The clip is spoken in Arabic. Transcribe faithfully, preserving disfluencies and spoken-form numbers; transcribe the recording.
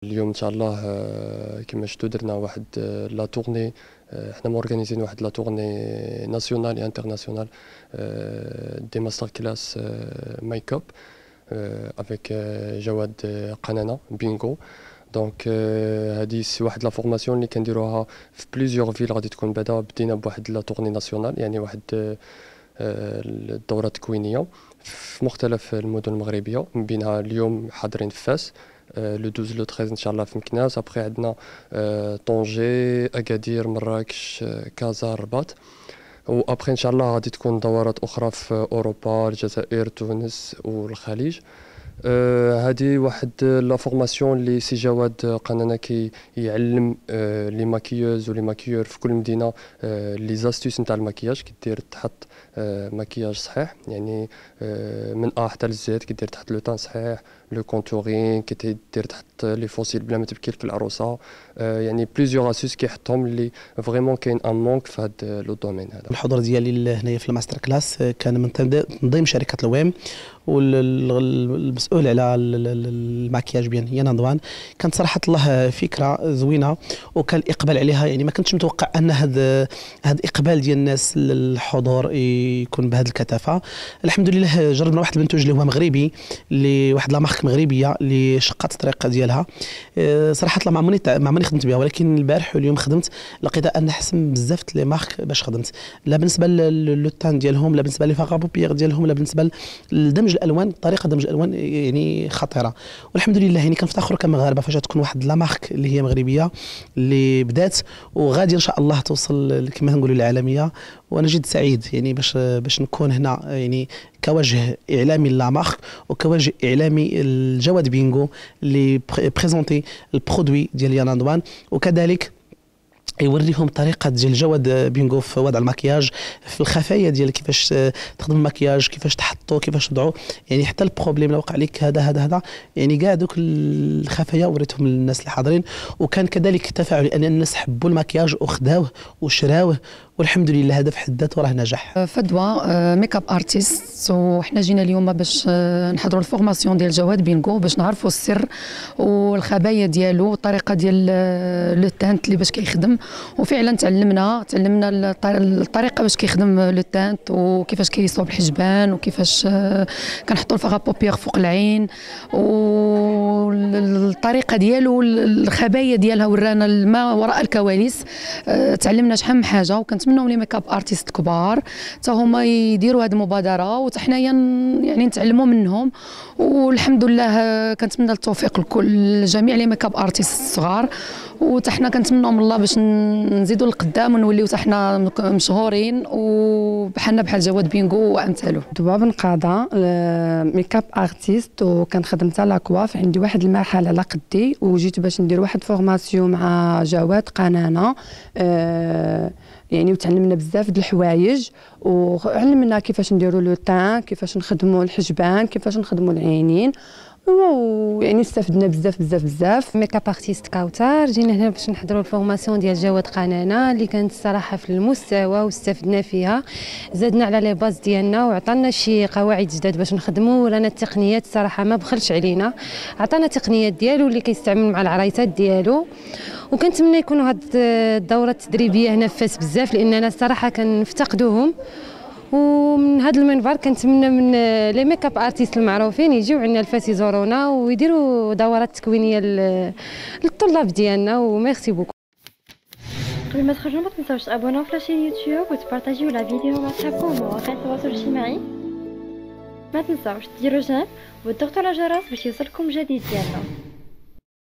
اليوم ان شاء الله كما شفتوا درنا واحد لا تورني، حنا مورغانيزين واحد لا تورني ناسيونال اي انترناسيونال دي ماستر كلاس ميك اب افيك جواد قنانه بينغو. دونك هذه واحد لا فورماسيون اللي كنديروها في بليزيور فيل، غادي تكون بعدا بدينا بواحد لا تورني ناسيونال، يعني واحد الدوره تكوينيه في مختلف المدن المغربيه، من بينها اليوم حاضرين في فاس لو اثناش لو ثلاثة ان شاء الله في مكناس. ابخي عندنا طنجة، اكادير، مراكش، كازا، الرباط. وابخي ان شاء الله غادي تكون دورات اخرى في اوروبا، الجزائر، تونس والخليج. هذه واحد لا فورماسيون اللي سي جواد قنانه كي يعلم لي ماكيوز ولي ماكيور في كل مدينه لي زاستيس نتاع المكياج، كدير تحط مكياج صحيح، يعني من ا حتى لزد، كدير تحط لو طان صحيح، لو كونتورين، كدير تحط لي فوسيل بلا ما تبكي لك العروسه، يعني بليزيور اسوس كيحطهم اللي فريمون كاين ان مونك في هذا لو دومين هذا. الحضور ديالي هنايا في الماستر كلاس كان من تنظيم شركه الويم، والمسؤول على الماكياج بيان هي نضوان. كانت صراحه الله فكره زوينه وكان الاقبال عليها، يعني ما كنتش متوقع ان هذا هذا اقبال ديال الناس للحضور يكون بهذه الكثافه. الحمد لله جربنا واحد المنتوج اللي هو مغربي، اللي واحد لا مارك مغربيه اللي شقات الطريق ديالها. صراحه ما عمرني ما عمرني خدمت بها، ولكن البارح واليوم خدمت لقيت ان احسن بزاف لي مارك باش خدمت، لا بالنسبه للو تان ديالهم، لا بالنسبه لي فاغابوبيير ديالهم، لا بالنسبه لدمج الالوان، طريقه دمج الالوان يعني خطيره. والحمد لله يعني كنفتخروا كمغاربه فاش تكون واحد لا مارك اللي هي مغربيه اللي بدات وغادي ان شاء الله توصل كما نقولوا للعالميه. وانا جد سعيد يعني باش باش نكون هنا يعني كوجه اعلامي لا مارك وكوجه اعلامي الجواد بينغو اللي بريزونتي البرودوي ديال يانا ندوان، وكذلك يوريهم طريقه ديال جواد بينغو في وضع المكياج، في الخفايا ديال كيفاش تخدم المكياج، كيفاش تحطو، كيفاش تضعو، يعني حتى البروبليم لو وقع لك هذا هذا هذا يعني كاع دوك الخفايا وريتهم للناس اللي حاضرين. وكان كذلك تفاعل لان الناس حبوا المكياج وخداوه وشراوه، والحمد لله هذا في حد ذاته راه نجح. فدوى ميك اب ارتست، وحنا جينا اليوم باش نحضروا الفورماسيون ديال جواد بينغو باش نعرفوا السر والخبايا ديالو والطريقه ديال لو تانت اللي باش كيخدم. وفعلا تعلمنا تعلمنا الطريقه باش كيخدم لو تانت، وكيفاش كيصوب الحجبان، وكيفاش كنحطوا الفاغابوبيير فوق العين، والطريقه ديالو الخبايا ديالها ورانا ما وراء الكواليس. تعلمنا شحال من حاجه، وكنتمنوا لي ميك اب ارتست كبار حتى هما يديروا هذه المبادره وحتى حنايا يعني نتعلموا منهم. والحمد لله كنتمنى التوفيق لكل جميع لي ميك اب ارتست الصغار، وحتى حنا كنتمنوا من الله باش نزيدوا لقدام ونوليو حتى حنا مشهورين وبحالنا بحال جواد بينغو وامثاله. دوا بن قاده ميك اب ارتست، وكنخدم حتى لاكواف. عندي واحد المرحله على قدي، وجيت باش ندير واحد فورماسيون مع جواد قنانه، أه يعني وتعلمنا بزاف د الحوايج، وعلمنا كيفاش نديروا لو تان، كيفاش نخدموا الحجبان، كيفاش نخدموا العينين، ويعني استفدنا بزاف بزاف بزاف. ميك اب ارتست كوثر، جينا هنا باش نحضروا الفورماسيون ديال جواد قنانه اللي كانت الصراحه في المستوى واستفدنا فيها، زدنا على لي باز ديالنا وعطانا شي قواعد جداد باش نخدموا. ورانا التقنيات الصراحه ما بخلش علينا، عطانا تقنيات ديالو اللي كيستعمل مع العرايسات ديالو. وكنتمنى يكونوا هاد الدوره التدريبيه هنا في فاس بزاف، لاننا الصراحه كنفتقدوهم. ومن هذا المنبر كنتمنى من لي ميك اب ارتيست المعروفين يجيو عندنا لفاس يزورونا ويديروا دورات تكوينيه للطلاب ديالنا. وميرسي بوكو. قبل ما تخرجوا ما تنساوش تابوناو في لاشين يوتيوب وتبارطاجيو لا فيديو مع صحابكم ومواقع التواصل الاجتماعي. ما تنساوش ديروا جيم وتضغطوا على الجرس باش يوصلكم جديد ديالنا.